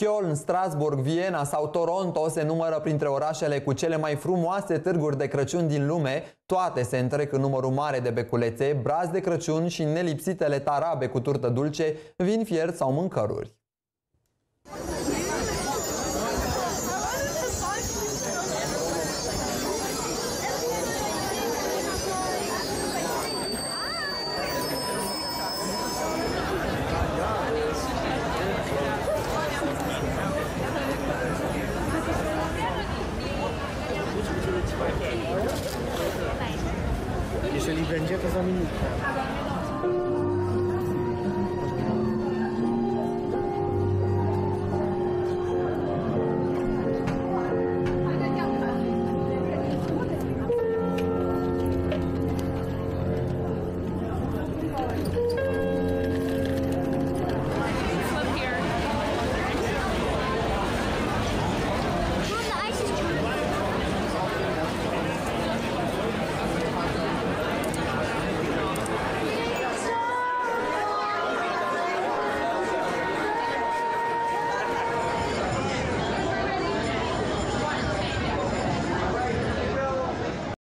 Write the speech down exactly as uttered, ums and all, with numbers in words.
Köln, Strasbourg, Viena sau Toronto se numără printre orașele cu cele mai frumoase târguri de Crăciun din lume. Toate se întrec în numărul mare de beculețe, brazi de Crăciun și nelipsitele tarabe cu turtă dulce, vin fiert sau mâncăruri. Jeżeli będzie, to za minutę.